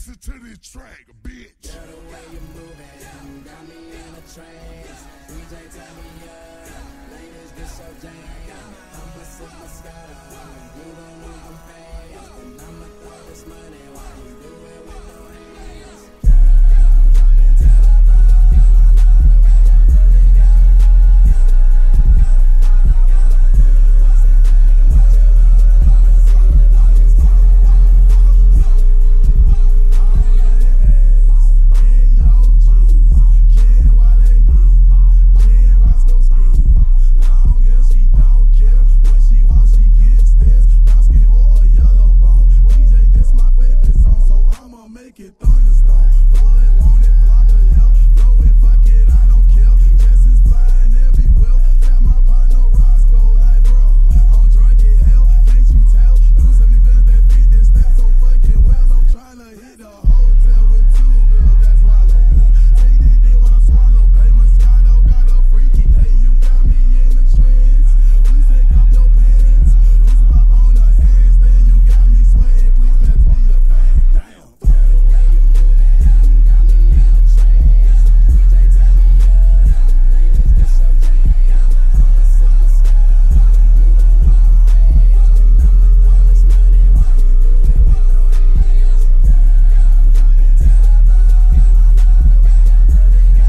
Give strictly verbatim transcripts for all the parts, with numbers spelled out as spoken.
listen to this track, bitch. Girl, the way you moving got me in a trance. D J, turn me up. Ladies, this your jam. I'ma sip my Moscato. You gon' lose them fast. And I'ma throw this money while you do it with no hands. Girl, drop it to the floor. I love the way you really go. All I wanna do is sit back and watch you move. I wanna see the darkest time. Can Wale be? Can Roscoe ski? Long as she don't care. When she walks, she gets this. Brown skin or a yellow bone. D J, this my favorite song, so I'ma make it thunderstorm. Blood, want it, flock of hell. Blow it, fuck it, I don't care. Jess's flying everywhere. Got my partner Roscoe like, bro, I'm drunk as hell. Can't you tell? Do some events that fit this stat so fucking well. I'm trying to hit the hotel with two girls, that's Wale. Take this dick when I swallow. Pay Moscato, got a freaky. Hey, you got me in the trance. Please take off your pants. Loose pop on the handstand. You got me sweating. Please pass me a bag. Damn. Girl, the way you moving got me in a trance. D J, turn me up. Ladies, this your jam. I'ma sip Moscato. You gon' lose them fast. And I'ma throw this money while you do it with no hands. Girl, drop it to the floor. I love the way you really go.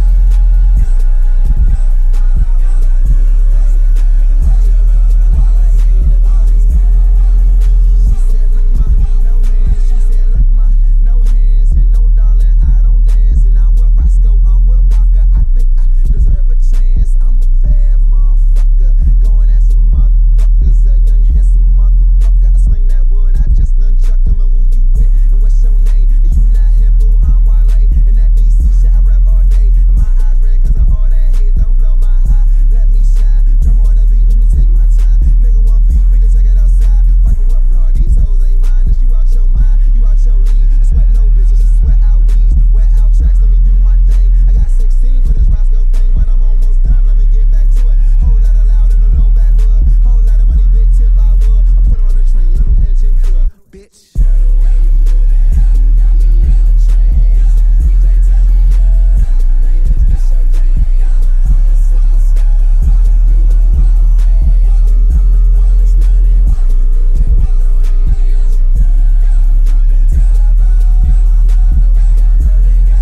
All I wanna do is sit back and watch you move. I wanna see the darkest time. She said, look my no hands. She said, look my no hands. And no darling, I don't dance. And I'm with Roscoe, I'm with Waka. I think I deserve a chance. I'm a bad motherfucker. Going at some motherfuckers. A young handsome motherfucker. I sling that wood, I just nunchuck him. And who you with? And what's your name? And you not here, boo, I'm Wale. And that D C shit, I rap all day. And my eyes red cause of all that hate. Don't blow my high, let me shine. Drum on the beat, let me take my time. Nigga one beat, we can check it outside. Fuckin' what, bro? These hoes ain't mine. If you out your mind, you out your league. I sweat no bitches, I sweat out weeds. Wear out tracks, let me do my thing. I got sixteen for this Roscoe thing, but I'm almost done. Let me get back to it. Whole lot of loud in a low backwood. Whole lot of money, big tip I would. I put on the train, little engine could. Bitch. Girl, the way you moving got me in a trance. D J, turn me up. Ladies, this your jam. I'ma sip Moscato. You gon' lose them fast. And I'ma throw this money while you do it with no hands. Girl, drop it to the floor. I love the way you really go.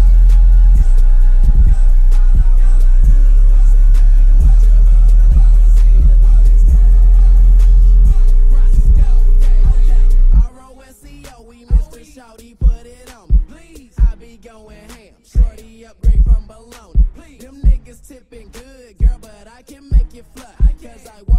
All I wanna do is sit back and watch you move. I wanna see the darkest time. Roscoe, okay. R O S C O, we Mister Shawty, put it on me. Please, I be going ham. Shorty upgrade from bologna. Please, them niggas tipping good, girl, but I can make it fly. Cause I